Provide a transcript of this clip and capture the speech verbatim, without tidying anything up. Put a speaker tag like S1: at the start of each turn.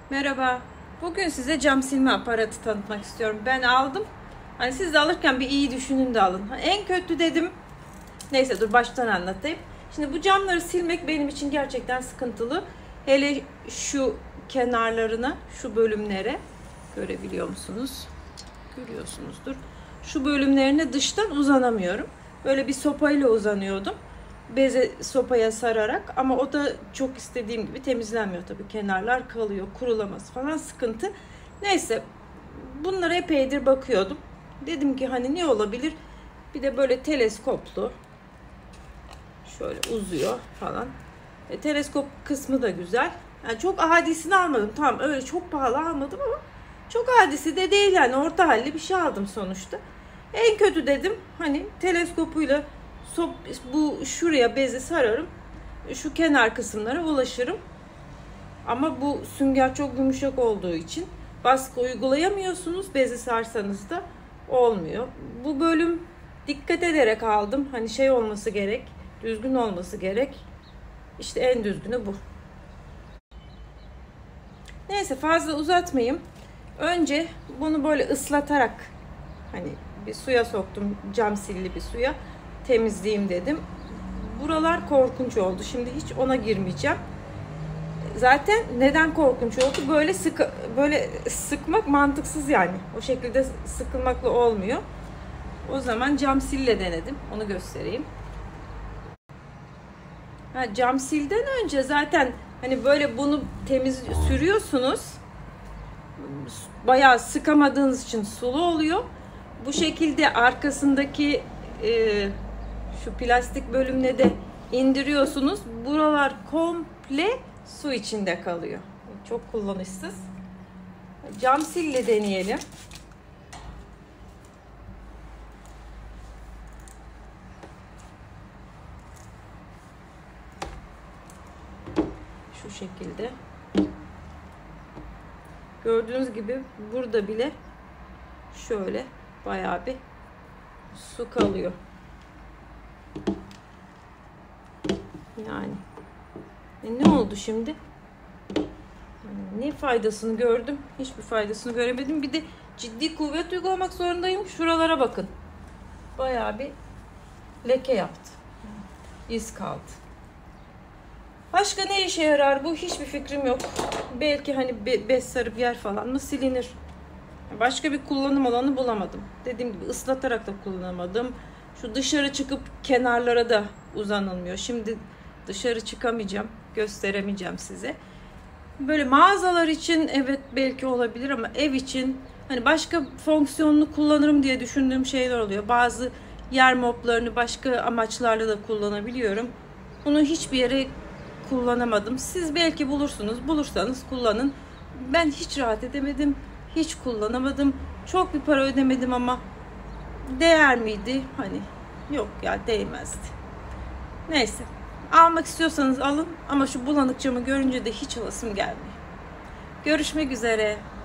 S1: Merhaba. Bugün size cam silme aparatı tanıtmak istiyorum. Ben aldım. Hani siz de alırken bir iyi düşünün de alın. En kötü dedim. Neyse dur baştan anlatayım. Şimdi bu camları silmek benim için gerçekten sıkıntılı. Hele şu kenarlarına, şu bölümlere görebiliyor musunuz? Görüyorsunuzdur. Şu bölümlerine dıştan uzanamıyorum. Böyle bir sopayla uzanıyordum. Beze sopaya sararak, ama o da çok istediğim gibi temizlenmiyor tabii. Kenarlar kalıyor, kurulamaz falan, sıkıntı. Neyse, bunlara epeydir bakıyordum. Dedim ki hani ne olabilir? Bir de böyle teleskoplu. Şöyle uzuyor falan. E, teleskop kısmı da güzel. Yani çok adisini almadım. Tamam, öyle çok pahalı almadım ama çok adisi de değil yani, orta halli bir şey aldım sonuçta. En kötü dedim hani teleskopuyla Sop, bu şuraya bezi sararım. Şu kenar kısımlara ulaşırım. Ama bu sünger çok yumuşak olduğu için baskı uygulayamıyorsunuz. Bezi sarsanız da olmuyor. Bu bölüm dikkat ederek aldım. Hani şey olması gerek, düzgün olması gerek. İşte en düzgünü bu. Neyse, fazla uzatmayayım. Önce bunu böyle ıslatarak, hani bir suya soktum, cam silli bir suya. Temizleyeyim dedim. Buralar korkunç oldu. Şimdi hiç ona girmeyeceğim. Zaten neden korkunç oldu? Böyle sık böyle sıkmak mantıksız yani. O şekilde sıkılmakla olmuyor. O zaman cam sille denedim. Onu göstereyim. Ha, cam silden önce zaten hani böyle bunu temiz sürüyorsunuz. Bayağı sıkamadığınız için sulu oluyor. Bu şekilde arkasındaki e, şu plastik bölümüne de indiriyorsunuz. Buralar komple su içinde kalıyor. Çok kullanışsız. Cam sille deneyelim. Şu şekilde. Gördüğünüz gibi burada bile şöyle bayağı bir su kalıyor. Yani e ne oldu şimdi? Ne faydasını gördüm? Hiçbir faydasını göremedim. Bir de ciddi kuvvet uygulamak zorundayım. Şuralara bakın. Bayağı bir leke yaptı. İz kaldı. Başka ne işe yarar bu? Hiçbir fikrim yok. Belki hani be bez sarıp yer falan mı silinir? Başka bir kullanım alanı bulamadım. Dediğim gibi ıslatarak da kullanamadım. Şu dışarı çıkıp kenarlara da uzanılmıyor. Şimdi dışarı çıkamayacağım. Gösteremeyeceğim size. Böyle mağazalar için evet belki olabilir ama ev için hani başka fonksiyonunu kullanırım diye düşündüğüm şeyler oluyor. Bazı yer moplarını başka amaçlarla da kullanabiliyorum. Bunu hiçbir yere kullanamadım. Siz belki bulursunuz. Bulursanız kullanın. Ben hiç rahat edemedim. Hiç kullanamadım. Çok bir para ödemedim ama değer miydi? Hani yok ya, değmezdi. Neyse. Almak istiyorsanız alın ama şu bulanık camı görünce de hiç alasım gelmiyor. Görüşmek üzere.